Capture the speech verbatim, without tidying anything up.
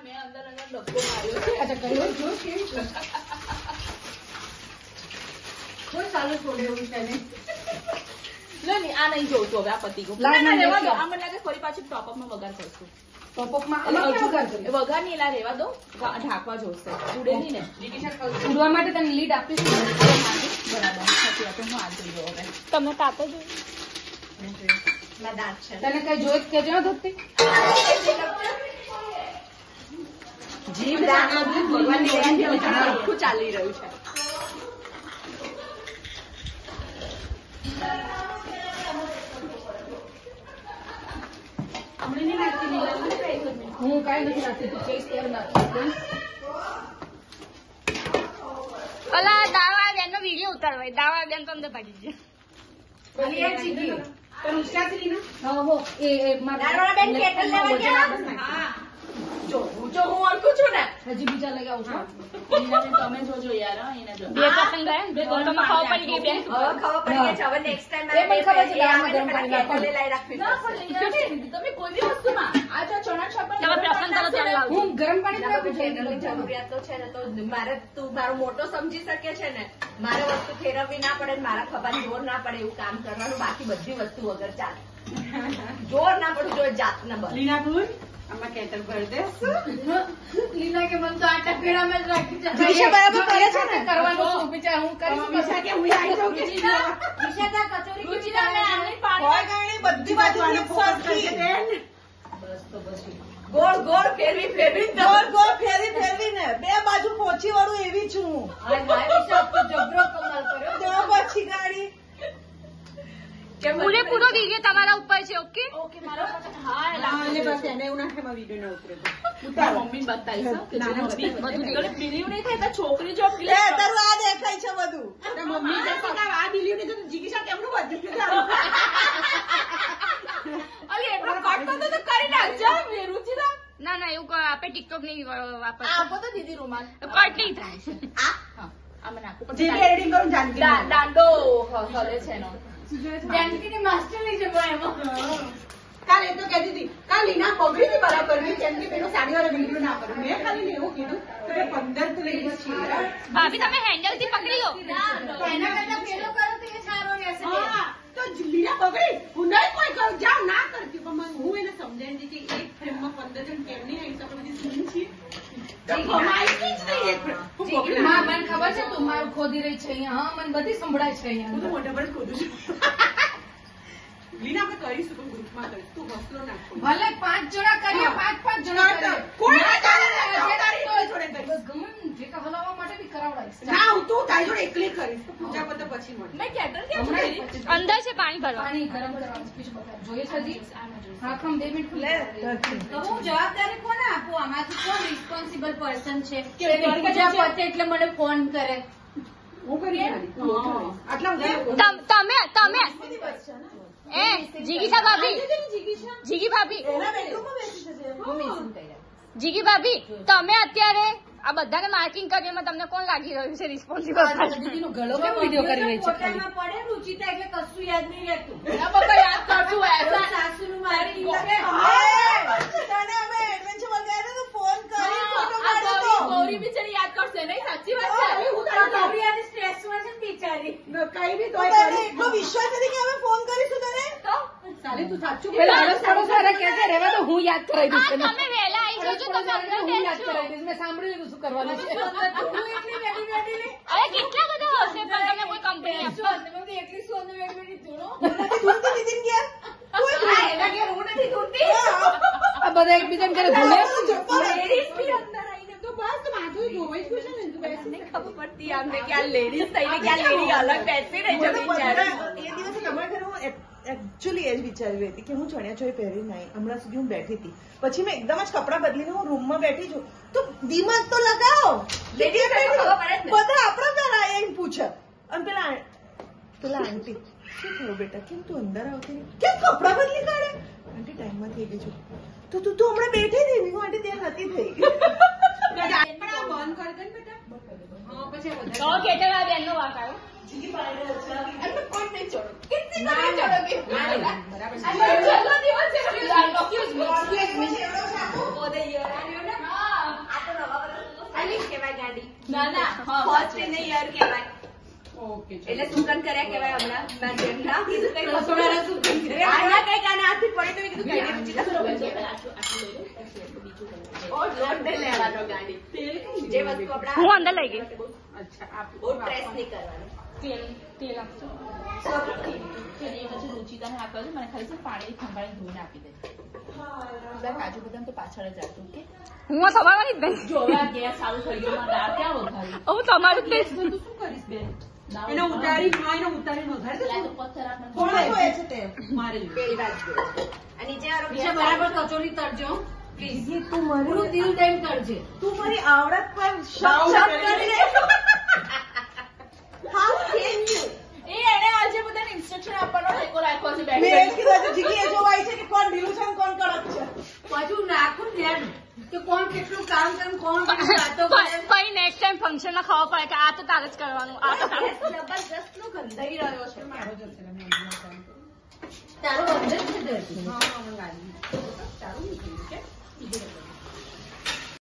મેં અંદર અંદર ડબ્બો માર્યો છે. અચ્છા કર્યો જો કેવી છે કોઈ સાલું છોડે એવું છે નહીં. નહીં આ નહીં જોઉં છું હવે આ પતિ ગયું. ના, ના, રેવા દો. નથી. આ મને લાગે ફરી પાછું ટોપઅપમાં વઘાર કરશું. ટોપઅપમાં એટલે આમાં હજુ કેવું કરશે? વઘાર નહીં એલા રેવા દો. ઢા- ઢાંકવા જોશે. ઉડે નહીં ને. ઉડવા માટે તને લીડ આપીશું ને. બરાબર સાચી વાત. હું આ જોઈ લઉં હવે. તમને તાપ જ તને કઈ જોઈ કેજો ને ધોતી જીભ ભગવાન આખું ચાલી રહ્યું છે. હું કઈ નથી રાખતી તું કેસ કેમ નાખી ઓલા દાવા બેન નો વિડીયો ઉતારવાય. દાવા બેન તો અંદર પાડી દે. હા હો એ એ મારા જો હું જો હું ઓળખું છું ને. હજી બીજા લઈ આવું છું એનાને તમે જોજો યાર હં, એને જો. બે પતંગ ગયા ને? બે ગોળમાં ખાવા પડી ગઈ બેન. હવે ખબર પડી ગઈ છે. હવે next time એ મને ખબર છે એ દાળમાં આવે ને ગરમ પેલા પાણી કેટલે લાઈ રાખવી ના પડશે. પણ યાર દીદી, તમે કોઈ બી વસ્તુમાં આ જો ચણા છાપા તમે પ્રસન્ન કરો ત્યારે લાવજો. હું ગરમ પાણી ના, રાખું પણ છું generally જરૂરિયાત તો છે ને તો મારે તું મારો મોટો સમજી શકે છે ને મારે વસ્તુ ફેરવવી ના પડે ને મારા ખભાને જોર ના પડે એવું કામ કરવાનું. બાકી બધી વસ્તુ વગર ચાલે. જોર ના પડવું જોઈએ જાતના બસ. લીલા કે મન તો આટા પેડામાં જ રાખી છે દિશા બરાબર કરે છે ને? કરવાનું શું બિચાર હું કરીશ દિશા કે હું આવી જાઉં કે રુચિરા મેં આમની પાણી બધી બાજુ બસ તો પછી ગોળ ગોળ ફેરવી ફેરવી ગોળ ગોળ ફેરવી ફેરવી ને બે બાજુ પહોંચી વાળું એવી છું હું. જબરો કમાલ કર્યો પછી ગાડી પૂરેપૂરો વિડીયો તમારા ઉપર છે. ઓકે ઓકે મારા પાસે હા એલા એટલે બસ એને એવું ના થાય વિડીયો ના ઉતરે મારી મમ્મી બતાવીશ હો, કે જો મમ્મી બધું બિલીવ નહીં થાય તો છોકરી જો એ please તારું આ દેખાય છે બધું મમ્મી આ બિલીવ ને તો જીગીશા કેમનું બધું અલી એટલો કટ કરતો તો કરી નાખજો મે રુચિરા. ના ના એવું કોઈ આપણે ટિકટોક નહીં વાપરતા. આપો તો દીદી રૂમાલ. કટ નહીં થાય. હા આ મને આપો જે પછી એડિટિંગ કરું જાનકી દા- દાંડો હ- હલે છે એનો. જાનકીની માસ્ટર નહીં છે ભાઈ એમાં કાલ એ તો કહેતી હતી કાલ લીના પગડી થી બરાબર ની જેમ કે પેલો સાડી વાળો વિડીયો ના કરું મેં ખાલી એવું કીધું કે પંદર તો લઈ છીએ ભાભી તમે હેન્ડલ થી પકડી લો. એના કરતા પેલો કરો તો એ સારો રહેશે હા તો લીના પગડી હું નહીં કોઈ કરું જાવ ના કરતી પણ મને હું એને સમજાવી દીધી કે એક ફ્રેમમાં પંદર જણ કેમની આવી શકે બધી સીન છીએ માહિતી જ નહીં એક frame. હું પકડી હા મને ખબર છે તું મારું ખોદી રહી છે અહીંયા હા મને બધી સંભળાય છે હું તો અહીંયા મોટા પર ખોદું છું લીના આપણે કરીશું પણ ગ્રુપમાં કરીશું તું હસલો નાખો ભલે પાંચ જણા કરીએ પાંચ પાંચ જણા કરીએ કોઈ ના ચાલે ને, તારી જોડે કરીશ. બસ ગમન જે કા હલાવવા માટે બી કરાવડાવીશ ના હું તું તારી જોડે એકલી કરીશ તો પૂજા પતે પછી મળે મેં કેટલ કેમ હમણાં કરી? જ પછી અંદર છે પાણી ભરવા. પાણી ગરમ કરવાનું સ્પીચ બતાવ જોઈએ છે હજી હા ખમ બે મિનિટ લે તો હું જવાબદારી કોને આપું આમાંથી કોણ રિસ્પોન્સિબલ પર્સન છે કે તેની પૂજા પતે એટલે મને ફોન કરે. હું કરી આટલા તમ- તમે તમે એ જીગીશા ભાભી જીગી ભાભી એના બેડરૂમમાં બેસી છે જીગી ભાભી તમે અત્યારે આ બધાને માર્કિંગ કરીને તમને કોણ લાગી રહ્યું છે રિસ્પોન્સિબલ? દીદીનો ગળો કેમ વિડીયો કરી રહી છે ખાલી ફોટામાં પડે રુચિતા એટલે કશું યાદ નહીં રહેતું. ના બાબા યાદ કરશું તો એસા સાસુનું મારી તને અમે એડવેન્ચર માં ગયા હતા તો ફોન કરી ફોટો પાડ્યો તો ગૌરી બિચારી યાદ કરશે નહીં સાચી વાત છે. હું તારી ગૌરી અને સ્ટ્રેસમાં છે ને બિચારી. કઈ બી તો તને એટલો વિશ્વાસ નથી કે અમે ફોન કરીશું તને તો સાલી તું સાચું પેલા આડોસ પડોસ વાળા કહે છે રહેવા તો હું યાદ કરાવી દઈશ હા, તને. તમે વહેલા આવી જજો તો આડોસ પડોસ વાળાને હું યાદ તમને કરાવી દઈશ મેં સાંભળ્યું હતું શું કરવાનું છે હું એટલી વેડી વેડી ને અરે કેટલા બધા હશે પણ તમે કોઈ કંપની આપો. શું હતું? મેં એકલી સોનું વેડી વેડી ધૂણો. નથી ધૂળતી દીદીને ગયા હા, એના ઘેર હું નથી ધૂળતી. આ બધા એકબીજાને ઘરે ધૂળે Ladies બી અંદર આવીને તો બસ તો માથું ધોવાઈ જ ગયું છે ને તું બેસ નહીં ખબર પડતી આમને કે આ લેડીઝ થઈને કે આ લેડી અલગ બેસી રહી છે બિચારી. એ દિવસે તમારા ઘરે હું એકચ્યુઅલી એ જ વિચારી હતી કે હું ચણિયા ચોળી પહેરી નહીં હમણાં સુધી હું બેઠી હતી પછી મેં એકદમ જ કપડાં બદલીને હું રૂમમાં બેઠી છું તો દિમાગ તો લગાવો Ladies ને તો ખબર પડે જ ને. બધા આપણા ઘર એમ પૂછે અને પેલા આ- પેલા આંટી શું થયું બેટા કેમ તું અંદર આવતી નહીં? કેમ કપડાં બદલી કાઢે આંટી ટાઈમમાં થઈ ગઈ છું તો તું તો હમણાં બેઠી હતી ને હું આંટી ત્યાં હતી થઈ ગઈ તો કેટલા વાર બેનનો વાંક આવ્યો? એમને કોઈ નહીં છોડો. કિતની તમે છોડોગે? આ ચલ્લો દિવસ છે. Excuse me, excuse me. ઓરે યાર, આલ્યો ને? હા. એને યર કહેવાય. ઓકે એટલે સુગંધ કર્યા કહેવાય હમણાં. મેં જેમ ના કીધું કંઈ તો તમારે શું કીધું? અરે આના કંઈક આના હાથથી પડી તો મેં કીધું કઈ નહીં બીજી કશું ઓ લોટ નહીં લેવાનો ગાડી. જે વસ્તુ આપણા હું અંદર લઈ ગઈ. અચ્છા આપ બહુ ટ્રેસ નહીં કરવાનો. તેલ તેલ આપજો. રુચિતાને આપ્યો છે મને ખાલી છે પાણી ખંભાળી ધોઈને આપી દે. કાજુ બદામ તો પાછળ જ આવતું કે હું આ તમારવાની જ નહીં. જો હવે આ ગેસ ચાલુ થઈ ગયો માં દાળ ક્યાં વઘારી હું તમારું જ ગેસ નહીં. તું શું કરીશ બેન એને ઉતારી હા એને ઉતારી વઘારી પેલા દે. તો પથ્થર આપણે કોણ હોય છે તે મારે જોઈએ. પેલી બાજુ. અને નીચે વાળો નીચે ગેસ બરાબર કચોરી તળજો પ્લીઝ. તું મારી પૂરું દિલ દઈને તળજે. તું મારી આવડત પર શક Down શક કરી કરી દે. દે. How can you? એ એને આજે બધાને ઇન્સ્ટ્રક્શન આપવાનો ટેકો રાખ્યો છે મેં એ જ કીધું હતું, જીગી એ જોવાય છે કે કોણ ઢીલું છે અને કોણ કડક છે. પાછું નાખું ધ્યાન કે કોણ કેટલું કામ કરે ને કોણ કેટલી વાતો કરે. પછી નેક્સ્ટ ટાઈમ ફંક્શન માં ખબર પડે કે આ તો તારે જ કરવાનું આ તો તારે જ. જબરજસ્ત નો ગંધાઈ રહ્યો છે. મારો જશે ને મેં હમણાં કામ કર્યું. તારો બંધ જ છે દર્દી. હા હા મને લાગી. સારું નીકળ્યું છે.